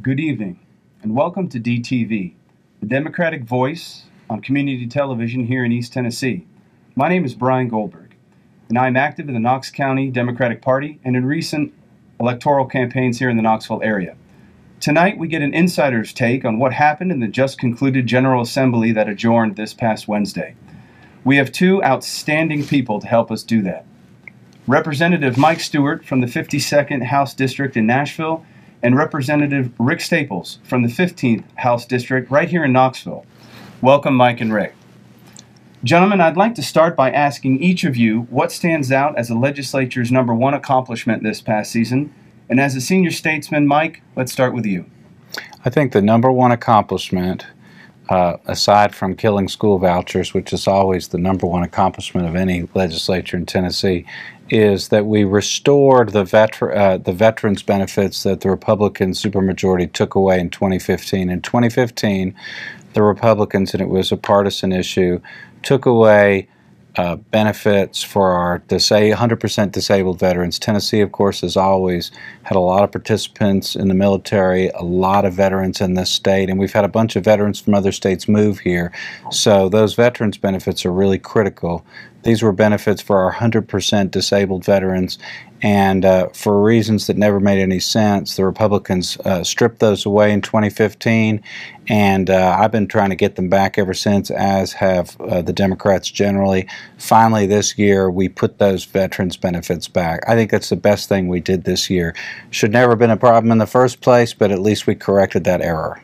Good evening, and welcome to DTV, the Democratic voice on community television here in East Tennessee. My name is Brian Goldberg, and I am active in the Knox County Democratic Party and in recent electoral campaigns here in the Knoxville area. Tonight, we get an insider's take on what happened in the just concluded General Assembly that adjourned this past Wednesday. We have two outstanding people to help us do that. Representative Mike Stewart from the 52nd House District in Nashville and Representative Rick Staples from the 15th House District right here in Knoxville. Welcome, Mike and Rick. Gentlemen, I'd like to start by asking each of you what stands out as the legislature's #1 accomplishment this past season. And as a senior statesman, Mike, let's start with you. I think the #1 accomplishment, aside from killing school vouchers, which is always the #1 accomplishment of any legislature in Tennessee, is that we restored the veterans benefits that the Republican supermajority took away in 2015. In 2015, the Republicans, and it was a partisan issue, took away benefits for our 100% disabled veterans. Tennessee, of course, has always had a lot of participants in the military, a lot of veterans in this state, and we've had a bunch of veterans from other states move here. So those veterans benefits are really critical. These were benefits for our 100% disabled veterans, and for reasons that never made any sense, the Republicans stripped those away in 2015, and I've been trying to get them back ever since, as have the Democrats generally. Finally, this year, we put those veterans benefits back. I think that's the best thing we did this year. Should never have been a problem in the first place, but at least we corrected that error.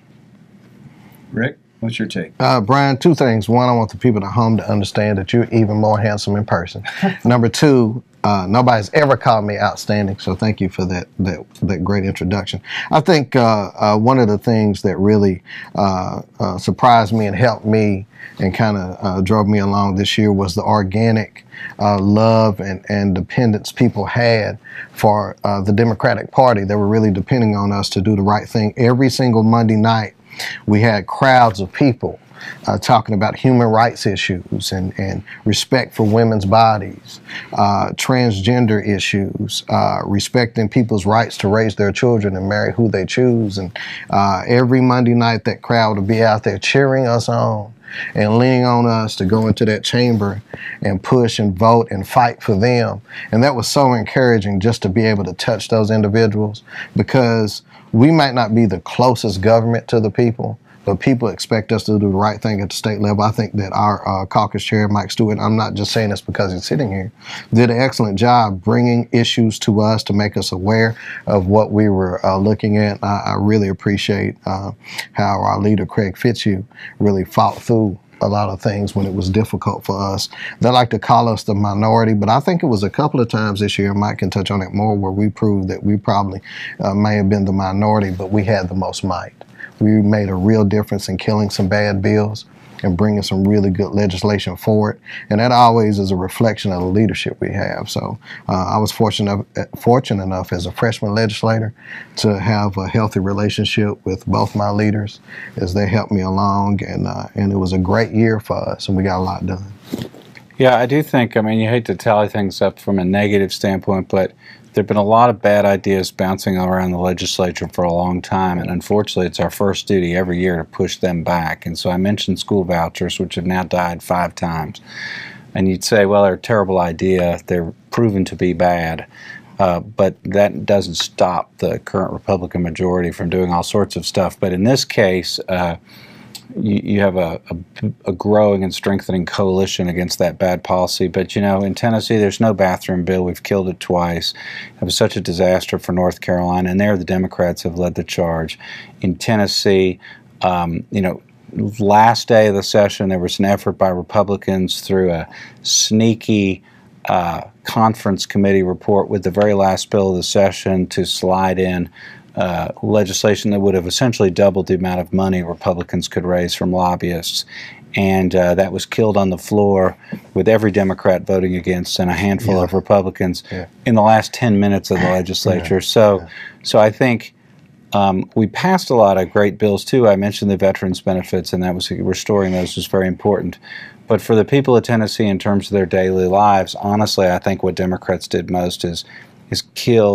Rick, what's your take? Brian, two things. One, I want the people at home to understand that you're even more handsome in person. Number two, nobody's ever called me outstanding, so thank you for that great introduction. I think one of the things that really surprised me and helped me and kind of drove me along this year was the organic love and dependence people had for the Democratic Party. They were really depending on us to do the right thing. Every single Monday night, we had crowds of people talking about human rights issues and respect for women's bodies, transgender issues, respecting people's rights to raise their children and marry who they choose. And every Monday night, that crowd would be out there cheering us on and leaning on us to go into that chamber and push and vote and fight for them. And that was so encouraging just to be able to touch those individuals, because we might not be the closest government to the people, but people expect us to do the right thing at the state level. I think that our caucus chair, Mike Stewart, I'm not just saying this because he's sitting here, did an excellent job bringing issues to us to make us aware of what we were looking at. I really appreciate how our leader, Craig Fitzhugh, really fought through a lot of things when it was difficult for us. They like to call us the minority, but I think it was a couple of times this year, Mike can touch on it more, where we proved that we probably may have been the minority, but we had the most might. We made a real difference in killing some bad bills and bringing some really good legislation forward. And that always is a reflection of the leadership we have. So I was fortunate enough as a freshman legislator to have a healthy relationship with both my leaders as they helped me along. And it was a great year for us, and we got a lot done. Yeah, I do think, I mean, you hate to tally things up from a negative standpoint, but there have been a lot of bad ideas bouncing around the legislature for a long time, and unfortunately it's our first duty every year to push them back. And so I mentioned school vouchers, which have now died 5 times. And you'd say, well, they're a terrible idea. They're proven to be bad. But that doesn't stop the current Republican majority from doing all sorts of stuff. But in this case, you have a growing and strengthening coalition against that bad policy. But, you know, in Tennessee, there's no bathroom bill. We've killed it twice. It was such a disaster for North Carolina, and there the Democrats have led the charge. In Tennessee, you know, last day of the session, there was an effort by Republicans through a sneaky conference committee report with the very last bill of the session to slide in legislation that would have essentially doubled the amount of money Republicans could raise from lobbyists. And that was killed on the floor with every Democrat voting against and a handful of Republicans in the last 10 minutes of the legislature. So I think we passed a lot of great bills, too. I mentioned the veterans benefits, and that was restoring those was very important. But for the people of Tennessee in terms of their daily lives, honestly, I think what Democrats did most is kill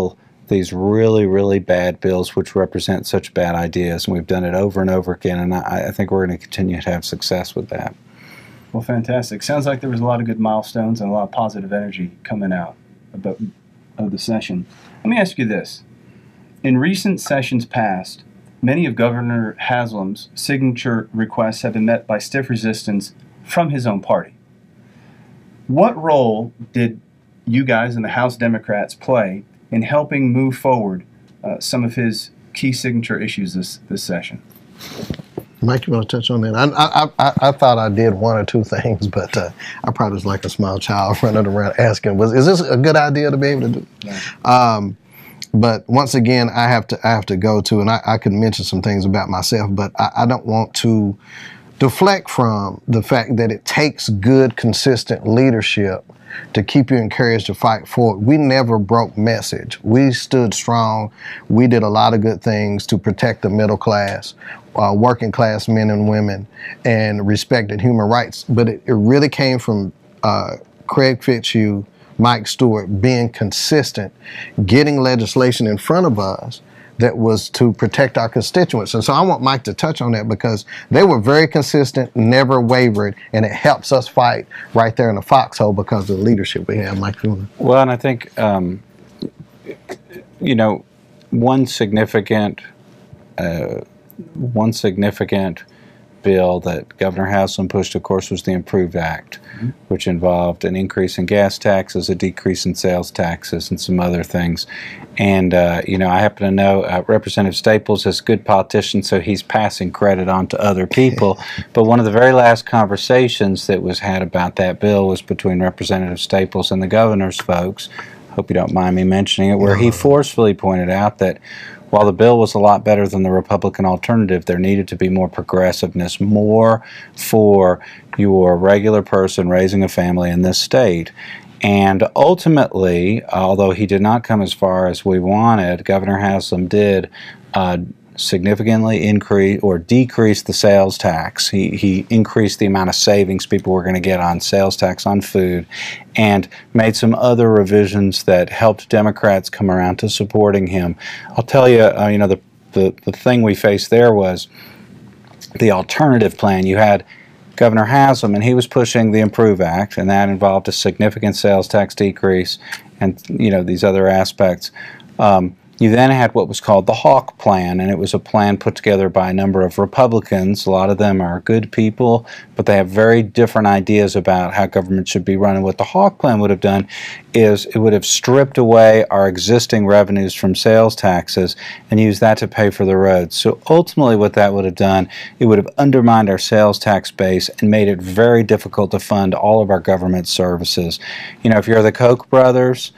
these really, really bad bills which represent such bad ideas. And we've done it over and over again, and I think we're going to continue to have success with that. Well, fantastic. Sounds like there was a lot of good milestones and a lot of positive energy coming out of the session. Let me ask you this. In recent sessions past, many of Governor Haslam's signature requests have been met by stiff resistance from his own party. What role did you guys and the House Democrats play in helping move forward some of his key signature issues this session? Mike, you want to touch on that? I thought I did one or two things, but I probably was like a small child running around asking, is this a good idea to be able to do? Yeah. But once again, I have to go to, and I could mention some things about myself, but I don't want to deflect from the fact that it takes good, consistent leadership to keep you encouraged to fight forward. We never broke message. We stood strong. We did a lot of good things to protect the middle class, working class men and women, and respected human rights. But it really came from Craig Fitzhugh, Mike Stewart being consistent, getting legislation in front of us that was to protect our constituents. And so I want Mike to touch on that because they were very consistent, never wavered, and it helps us fight right there in the foxhole because of the leadership we have. Mike, well, and I think, one significant bill that Governor Haslam pushed, of course, was the Improved Act, which involved an increase in gas taxes, a decrease in sales taxes, and some other things. And, I happen to know Representative Staples is a good politician, so he's passing credit on to other people. But one of the very last conversations that was had about that bill was between Representative Staples and the governor's folks. Hope you don't mind me mentioning it, where he forcefully pointed out that while the bill was a lot better than the Republican alternative, there needed to be more progressiveness, more for your regular person raising a family in this state. And ultimately, although he did not come as far as we wanted, Governor Haslam did significantly increase or decrease the sales tax. He increased the amount of savings people were going to get on sales tax on food, and made some other revisions that helped Democrats come around to supporting him. I'll tell you, the thing we faced there was the alternative plan. You had Governor Haslam, and he was pushing the Improve Act, and that involved a significant sales tax decrease and these other aspects. You then had what was called the Hawk Plan, and it was a plan put together by a number of Republicans. A lot of them are good people, but they have very different ideas about how government should be run. And what the Hawk Plan would have done is it would have stripped away our existing revenues from sales taxes and used that to pay for the roads. So ultimately what that would have done, it would have undermined our sales tax base and made it very difficult to fund all of our government services. If you're the Koch brothers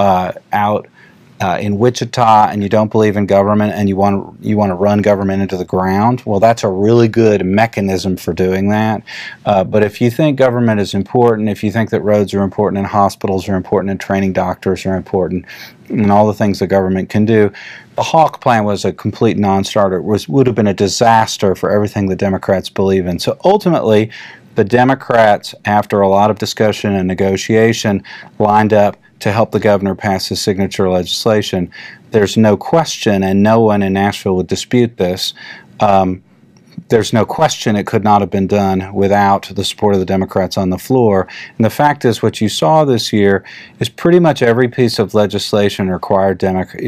out in Wichita and you don't believe in government and you want to run government into the ground, well, that's a really good mechanism for doing that. But if you think government is important, if you think that roads are important and hospitals are important and training doctors are important and all the things the government can do, the Hawk Plan was a complete non-starter. It would have been a disaster for everything the Democrats believe in. So ultimately, the Democrats, after a lot of discussion and negotiation, lined up to help the governor pass his signature legislation. There's no question, and no one in Nashville would dispute this, there's no question it could not have been done without the support of the Democrats on the floor. And the fact is, what you saw this year is pretty much every piece of legislation required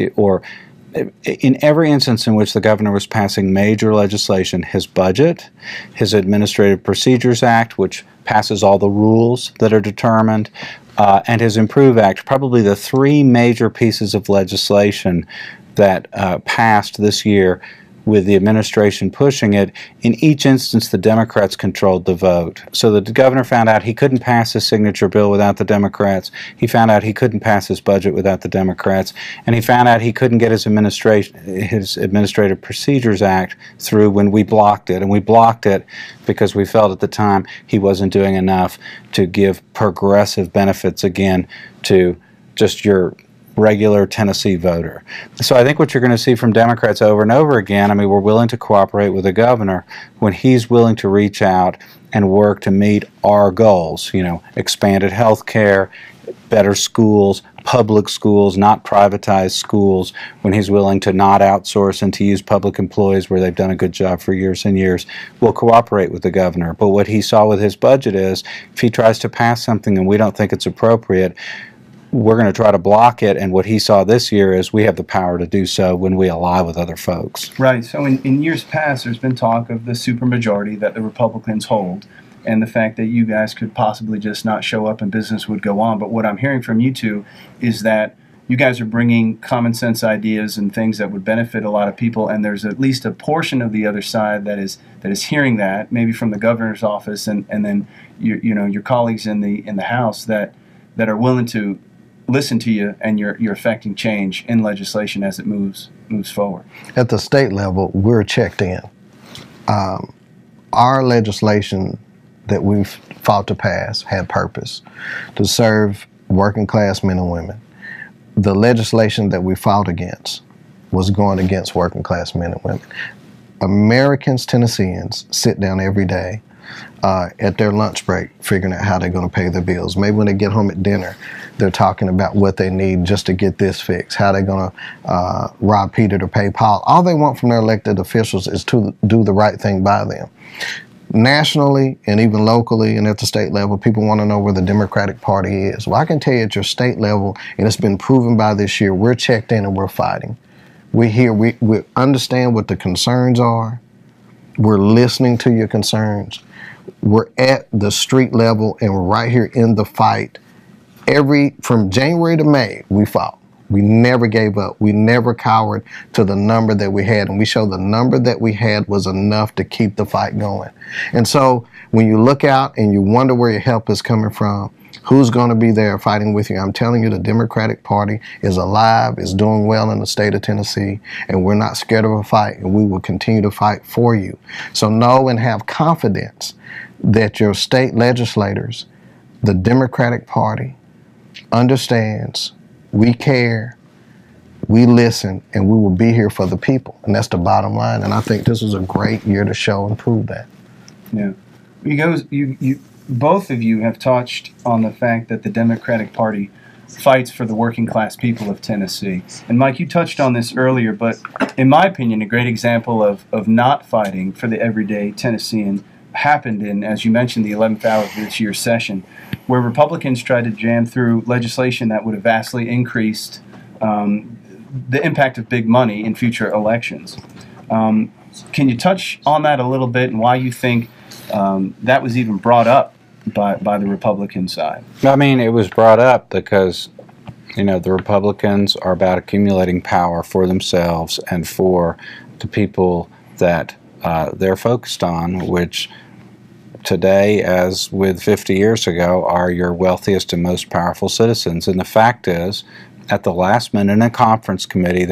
in every instance in which the governor was passing major legislation, his budget, his Administrative Procedures Act, which passes all the rules that are determined, and his Improve Act, probably the three major pieces of legislation that passed this year with the administration pushing it. In each instance, the Democrats controlled the vote. So the governor found out he couldn't pass his signature bill without the Democrats. He found out he couldn't pass his budget without the Democrats. And he found out he couldn't get his Administrative Procedures Act through when we blocked it. And we blocked it because we felt at the time he wasn't doing enough to give progressive benefits again to just your regular Tennessee voter. So I think what you're going to see from Democrats over and over again, we're willing to cooperate with the governor when he's willing to reach out and work to meet our goals, expanded health care, better schools, public schools, not privatized schools, when he's willing to not outsource and to use public employees where they've done a good job for years and years, will cooperate with the governor. But what he saw with his budget is, if he tries to pass something and we don't think it's appropriate, we're going to try to block it. And what he saw this year is we have the power to do so when we ally with other folks. Right. So in years past, there's been talk of the supermajority that the Republicans hold, and the fact that you guys could possibly just not show up and business would go on. But what I'm hearing from you two is that you guys are bringing common sense ideas and things that would benefit a lot of people, and there's at least a portion of the other side that is hearing that, maybe from the governor's office, and then your colleagues in the House that are willing to listen to you, and you're affecting change in legislation as it moves forward. At the state level, we're checked in. Our legislation that we've fought to pass had purpose to serve working class men and women. The legislation that we fought against was going against working class men and women. Americans, Tennesseans, sit down every day at their lunch break figuring out how they're going to pay their bills. Maybe when they get home at dinner, they're talking about what they need just to get this fixed, how they're going to rob Peter to pay Paul. All they want from their elected officials is to do the right thing by them. Nationally and even locally and at the state level, people want to know where the Democratic Party is. Well, I can tell you at your state level, and it's been proven by this year, we're checked in and we're fighting. We're here. We understand what the concerns are. We're listening to your concerns. We're at the street level and we're right here in the fight. From January to May, we fought. We never gave up. We never cowered to the number that we had. And we showed the number that we had was enough to keep the fight going. And so when you look out and you wonder where your help is coming from, who's going to be there fighting with you, I'm telling you, the Democratic Party is alive, is doing well in the state of Tennessee, and we're not scared of a fight, and we will continue to fight for you. So know and have confidence that your state legislators, the Democratic Party, understands we care, we listen, and we will be here for the people. And that's the bottom line. And I think this was a great year to show and prove that. Yeah. You both of you have touched on the fact that the Democratic Party fights for the working class people of Tennessee. And Mike, you touched on this earlier, but in my opinion, a great example of not fighting for the everyday Tennessean happened in, as you mentioned, the 11th hour of this year's session, where Republicans tried to jam through legislation that would have vastly increased the impact of big money in future elections. Can you touch on that a little bit and why you think that was even brought up by the Republican side? I mean, it was brought up because, the Republicans are about accumulating power for themselves and for the people that they're focused on, which today, as with 50 years ago, are your wealthiest and most powerful citizens. And the fact is, at the last minute, in a conference committee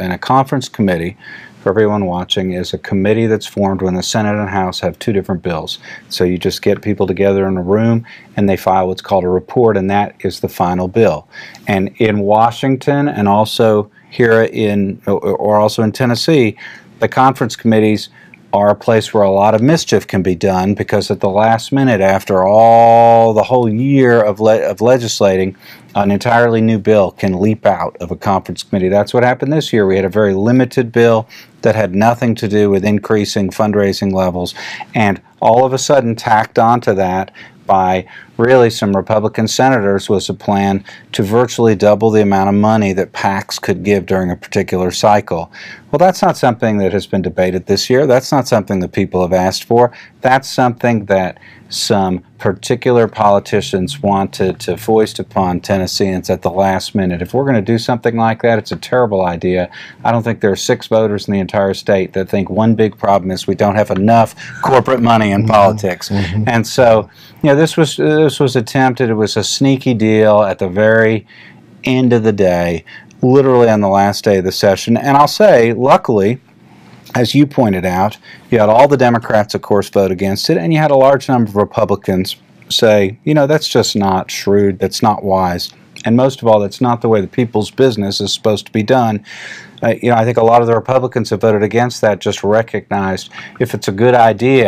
for everyone watching, is a committee that's formed when the Senate and House have two different bills. So you just get people together in a room and they file what's called a report, and that is the final bill. And in Washington and also here or also in Tennessee, the conference committees are a place where a lot of mischief can be done, because at the last minute, after the whole year of legislating, an entirely new bill can leap out of a conference committee. That's what happened this year. We had a very limited bill that had nothing to do with increasing fundraising levels, and all of a sudden tacked onto that by really some Republican senators was a plan to virtually double the amount of money that PACs could give during a particular cycle. Well, that's not something that has been debated this year. That's not something that people have asked for. That's something that some particular politicians wanted to foist upon Tennesseans at the last minute. If we're going to do something like that, it's a terrible idea. I don't think there are 6 voters in the entire state that think one big problem is we don't have enough corporate money in politics. Mm-hmm. And so, this was attempted. It was a sneaky deal at the very end of the day, literally on the last day of the session. And I'll say, luckily, as you pointed out, you had all the Democrats, of course, vote against it, and you had a large number of Republicans say, that's just not shrewd, that's not wise, and most of all, that's not the way the people's business is supposed to be done. I think a lot of the Republicans that voted against that just recognized if it's a good idea,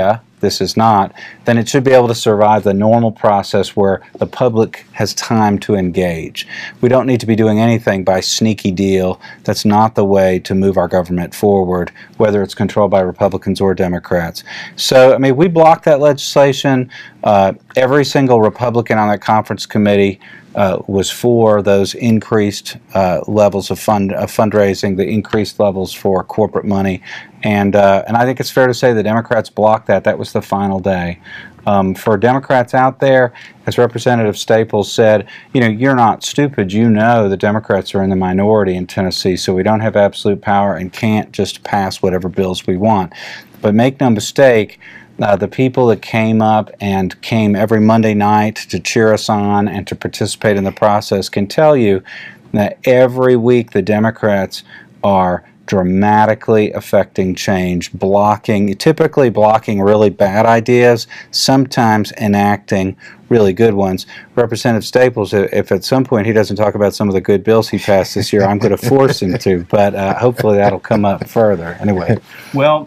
this is not, then it should be able to survive the normal process where the public has time to engage. We don't need to be doing anything by sneaky deal. That's not the way to move our government forward, whether it's controlled by Republicans or Democrats. So, I mean, we blocked that legislation. Every single Republican on that conference committee was for those increased levels of fundraising, the increased levels for corporate money, and I think it's fair to say the Democrats blocked that. That was the final day. For Democrats out there, as Representative Staples said, you know, you're not stupid. You know the Democrats are in the minority in Tennessee, so we don't have absolute power and can't just pass whatever bills we want. But make no mistake, the people that came up and came every Monday night to cheer us on and to participate in the process can tell you that every week the Democrats are dramatically affecting change, typically blocking really bad ideas, sometimes enacting really good ones. Representative Staples, if at some point he doesn't talk about some of the good bills he passed this year, I'm going to force him to, but hopefully that'll come up further. Anyway. Well,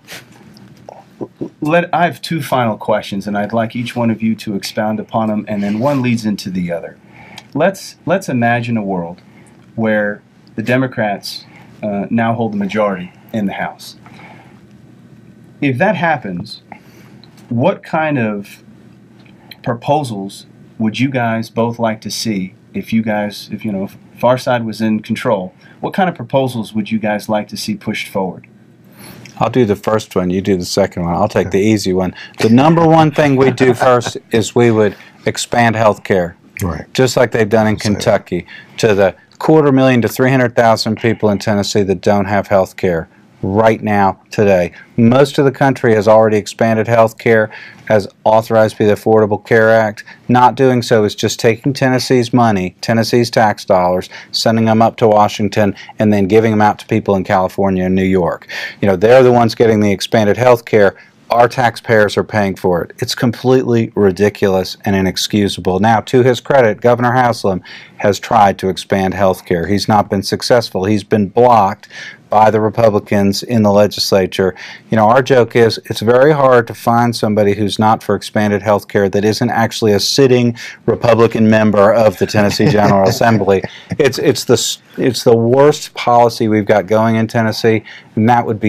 I have two final questions, and I'd like each one of you to expound upon them, and then one leads into the other. Let's imagine a world where the Democrats now hold the majority in the House. If that happens, what kind of proposals would you guys both like to see if Far Side was in control? What kind of proposals would you guys like to see pushed forward? I'll do the first one, you do the second one. I'll take the easy one. The number one thing we do first is we would expand health care. Right. Just like they've done in Kentucky, to the 250,000 to 300,000 people in Tennessee that don't have health care right now, today. Most of the country has already expanded health care as authorized by the Affordable Care Act. Not doing so is just taking Tennessee's money, Tennessee's tax dollars, sending them up to Washington, and then giving them out to people in California and New York. You know, they're the ones getting the expanded health care. Our taxpayers are paying for it. It's completely ridiculous and inexcusable. Now, to his credit, Governor Haslam has tried to expand health care. He's not been successful. He's been blocked by the Republicans in the legislature. You know, our joke is it's very hard to find somebody who's not for expanded health care that isn't actually a sitting Republican member of the Tennessee General Assembly. It's the worst policy we've got going in Tennessee, and that would be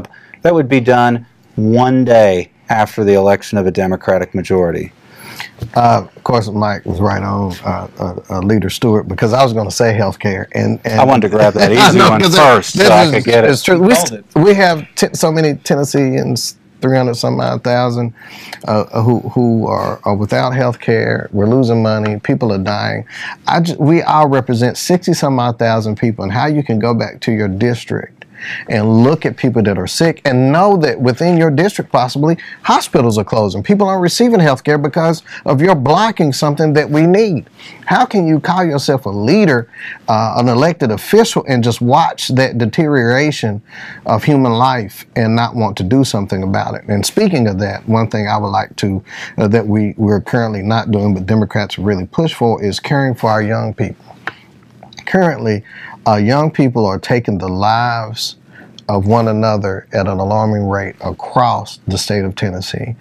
done one day after the election of a Democratic majority. Of course, Mike was right on, Leader Stewart, because I was going to say health care. And I wanted to grab that easy one first so I could get it. It's true. We have so many Tennesseans, 300-some-odd thousand, who are without health care. We're losing money. People are dying. We all represent 60-some-odd thousand people, and how you can go back to your district and look at people that are sick and know that within your district possibly hospitals are closing. People aren't receiving health care because of your blocking something that we need. How can you call yourself a leader, an elected official, and just watch that deterioration of human life and not want to do something about it? And speaking of that, one thing I would like to, that we're currently not doing, but Democrats really push for, is caring for our young people. Currently, young people are taking the lives of one another at an alarming rate across the state of Tennessee.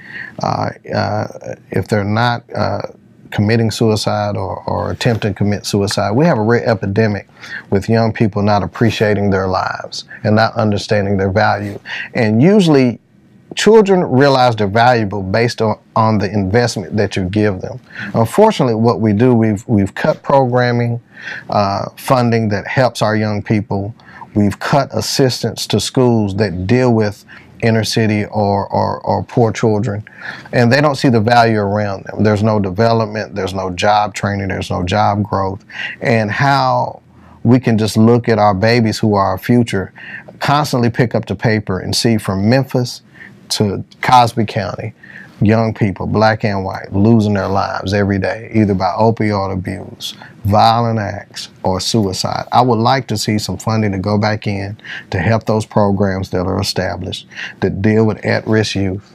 If they're not committing suicide or attempting to commit suicide, we have a real epidemic with young people not appreciating their lives and not understanding their value. And usually, children realize they're valuable based on the investment that you give them. Unfortunately, what we do, we've cut programming, funding that helps our young people. We've cut assistance to schools that deal with inner city or poor children, and they don't see the value around them. There's no development, there's no job training, there's no job growth, and how we can just look at our babies who are our future, constantly pick up the paper and see from Memphis to Cosby County, young people, black and white, losing their lives every day, either by opioid abuse, violent acts, or suicide. I would like to see some funding to go back in to help those programs that are established that deal with at-risk youth,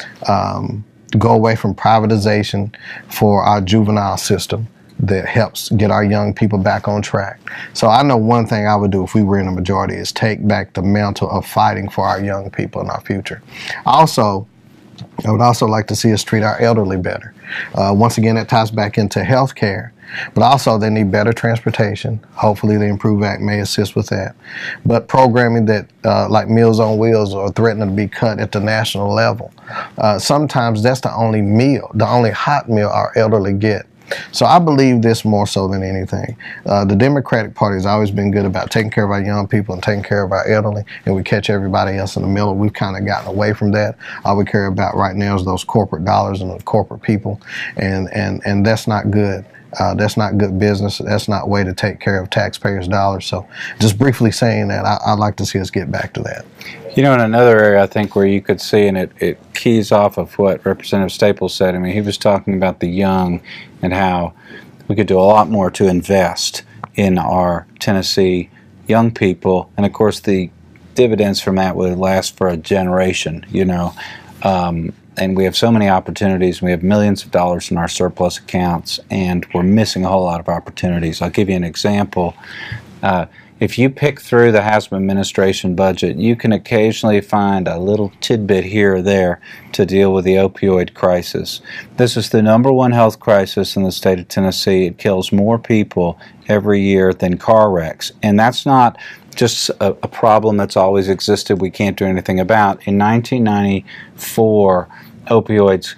go away from privatization for our juvenile system that helps get our young people back on track. So I know one thing I would do if we were in a majority is take back the mantle of fighting for our young people and our future. Also, I would also like to see us treat our elderly better. Once again, it ties back into health care, but also they need better transportation. Hopefully the Improve Act may assist with that. But programming that, like Meals on Wheels, are threatening to be cut at the national level. Sometimes that's the only meal, the only hot meal our elderly get. So I believe this more so than anything. The Democratic Party has always been good about taking care of our young people and taking care of our elderly, and we catch everybody else in the middle. We've kind of gotten away from that. All we care about right now is those corporate dollars and the corporate people, and that's not good. That's not good business. That's not a way to take care of taxpayers' dollars. So just briefly saying that, I'd like to see us get back to that. You know, in another area I think where you could see, and it keys off of what Representative Staples said, I mean, he was talking about the young and how we could do a lot more to invest in our Tennessee young people. And of course, the dividends from that would last for a generation, you know. And we have so many opportunities. We have millions of dollars in our surplus accounts, and we're missing a whole lot of opportunities. I'll give you an example. If you pick through the Haslam administration budget, you can occasionally find a little tidbit here or there to deal with the opioid crisis. This is the #1 health crisis in the state of Tennessee. It kills more people every year than car wrecks. And that's not just a problem that's always existed we can't do anything about. In 1994, opioids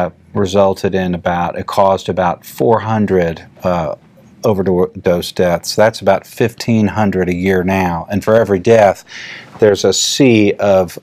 caused about 400 overdose deaths. That's about 1,500 a year now. And for every death, there's a sea of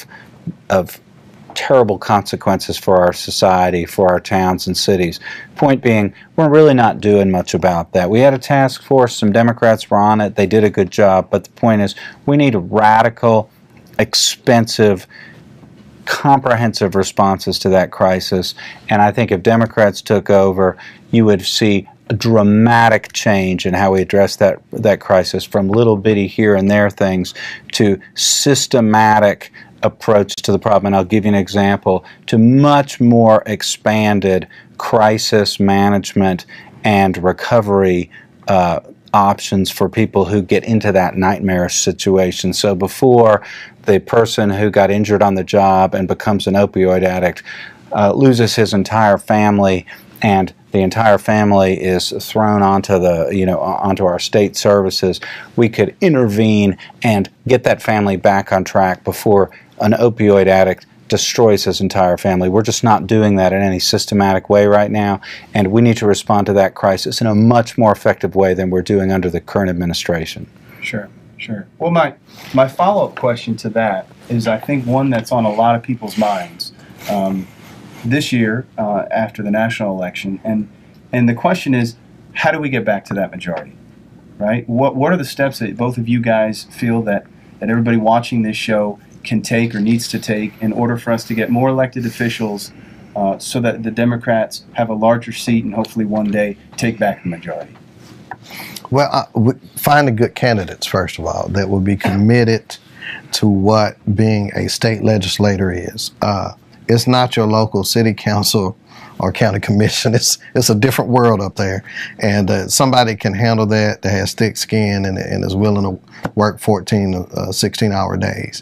terrible consequences for our society, for our towns and cities. Point being, we're really not doing much about that. We had a task force, some Democrats were on it, they did a good job, but the point is, we need radical, expensive, comprehensive responses to that crisis. And I think if Democrats took over, you would see a dramatic change in how we address that crisis, from little bitty here and there things to systematic approach to the problem. And I'll give you an example, to much more expanded crisis management and recovery options for people who get into that nightmarish situation. So before, the person who got injured on the job and becomes an opioid addict loses his entire family, and the entire family is thrown onto onto our state services. We could intervene and get that family back on track before an opioid addict destroys his entire family. We're just not doing that in any systematic way right now, and we need to respond to that crisis in a much more effective way than we're doing under the current administration. Sure. Well, my follow-up question to that is, I think, one that's on a lot of people's minds this year after the national election, and the question is, how do we get back to that majority, right? What are the steps that both of you guys feel that everybody watching this show can take or needs to take in order for us to get more elected officials so that the Democrats have a larger seat and hopefully one day take back the majority? Well, finding good candidates, first of all, that will be committed to what being a state legislator is. It's not your local city council or county commission. It's a different world up there. And somebody can handle that has thick skin and is willing to work 14 to 16-hour days.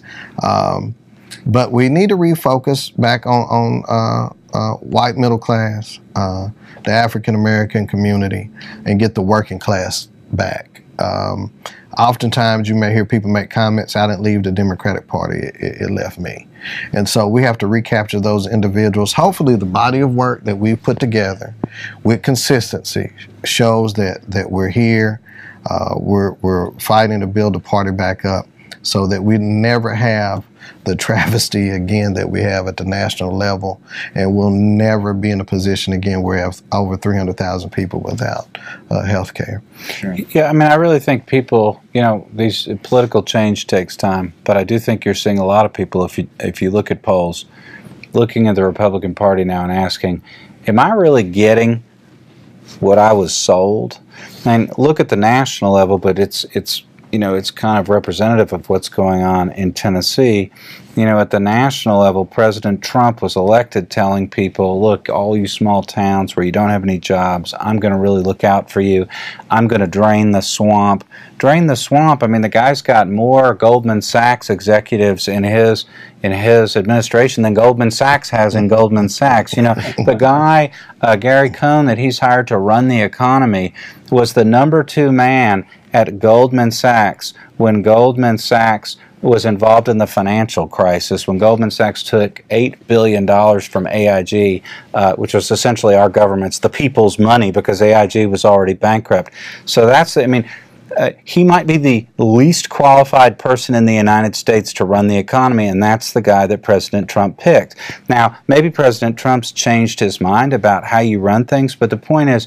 But we need to refocus back on white middle class, the African-American community, and get the working class back. Oftentimes you may hear people make comments, I didn't leave the Democratic Party, it left me. And so we have to recapture those individuals. Hopefully the body of work that we've put together with consistency shows that we're here, we're fighting to build the party back up so that we never have the travesty again that we have at the national level, and we'll never be in a position again where we have over 300,000 people without health care. Sure. Yeah, I mean, I really think people, these political change takes time, but I do think you're seeing a lot of people, if you look at polls, looking at the Republican Party now and asking, am I really getting what I was sold? I mean, look at the national level, but it's kind of representative of what's going on in Tennessee. you know, at the national level, President Trump was elected telling people, look, all you small towns where you don't have any jobs, I'm going to really look out for you. I'm going to drain the swamp. Drain the swamp, I mean, the guy's got more Goldman Sachs executives in his administration than Goldman Sachs has in Goldman Sachs. You know, the guy, Gary Cohn, that he's hired to run the economy was the #2 man at Goldman Sachs when Goldman Sachs was involved in the financial crisis, when Goldman Sachs took $8 billion from AIG, which was essentially our government's, the people's money, because AIG was already bankrupt. So that's, I mean, he might be the least qualified person in the United States to run the economy, and that's the guy that President Trump picked. Now, maybe President Trump's changed his mind about how you run things, but the point is,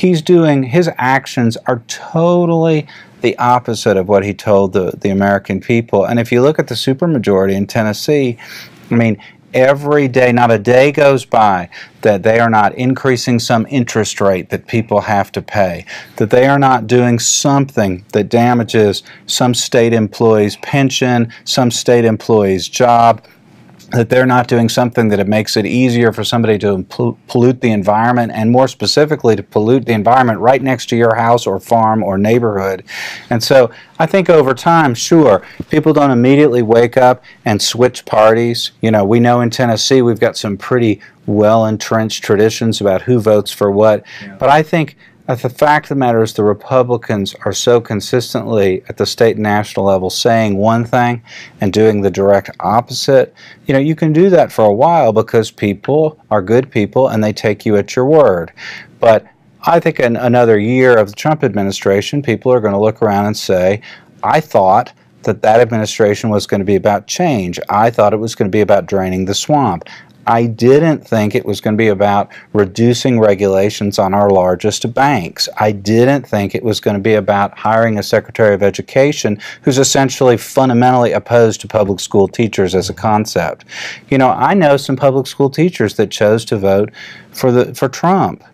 his actions are totally the opposite of what he told the American people. And if you look at the supermajority in Tennessee, I mean, every day, not a day goes by that they are not increasing some interest rate that people have to pay, that they are not doing something that damages some state employee's pension, some state employee's job, that they're not doing something that it makes it easier for somebody to pollute the environment, and more specifically to pollute the environment right next to your house or farm or neighborhood. And so I think over time, sure, people don't immediately wake up and switch parties. You know, we know in Tennessee we've got some pretty well-entrenched traditions about who votes for what. Yeah. But I think the fact of the matter is the Republicans are so consistently at the state and national level saying one thing and doing the direct opposite. You know, you can do that for a while because people are good people and they take you at your word. But I think in another year of the Trump administration, people are going to look around and say, I thought that administration was going to be about change. I thought it was going to be about draining the swamp. I didn't think it was going to be about reducing regulations on our largest banks. I didn't think it was going to be about hiring a Secretary of Education who's essentially fundamentally opposed to public school teachers as a concept. You know, I know some public school teachers that chose to vote for Trump.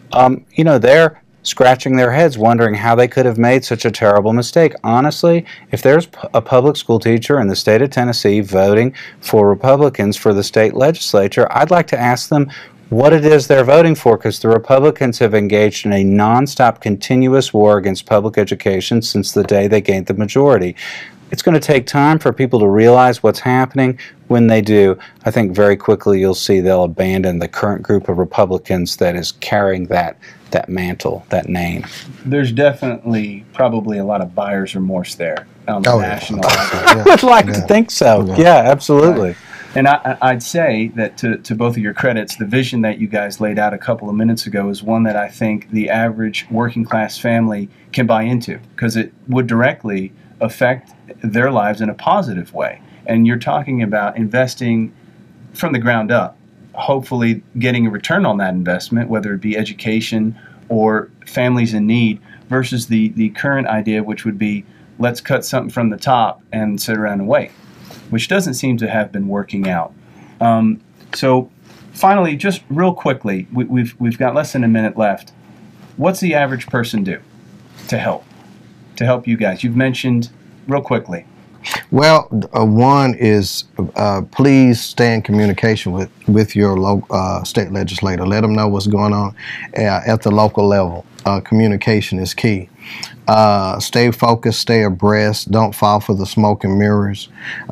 You know, they're scratching their heads wondering how they could have made such a terrible mistake. Honestly, if there's a public school teacher in the state of Tennessee voting for Republicans for the state legislature, I'd like to ask them what it is they're voting for, because the Republicans have engaged in a nonstop, continuous war against public education since the day they gained the majority. It's going to take time for people to realize what's happening. When they do, I think very quickly you'll see they'll abandon the current group of Republicans that is carrying that mantle, that name. There's definitely probably a lot of buyer's remorse there on the national level. I would like to think so. Yeah, absolutely. Right. And I'd say that to both of your credits, the vision that you guys laid out a couple of minutes ago is one that I think the average working class family can buy into, because it would directly affect their lives in a positive way. And you're talking about investing from the ground up, hopefully getting a return on that investment, whether it be education or families in need, versus the current idea, which would be let's cut something from the top and sit around and wait, which doesn't seem to have been working out. So finally, just real quickly, we've got less than a minute left. What's the average person do to help you guys? You've mentioned real quickly. Well, one is please stay in communication with your local state legislator. Let them know what's going on at the local level. Communication is key. Stay focused, stay abreast. Don't fall for the smoke and mirrors.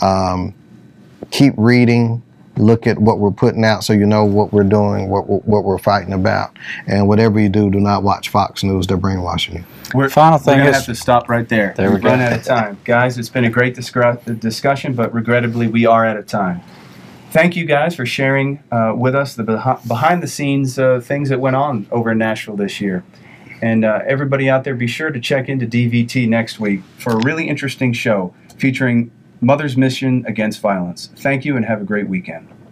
Keep reading. Look at what we're putting out so you know what we're doing, what we're fighting about. And whatever you do, do not watch Fox News. They're brainwashing you. Final thing we're going to is, have to stop right there. We've run out of time. Guys, it's been a great discussion, but regrettably, we are out of time. Thank you guys for sharing with us the behind-the-scenes things that went on over in Nashville this year. And everybody out there, be sure to check into DVT next week for a really interesting show featuring Mother's Mission Against Violence. Thank you and have a great weekend.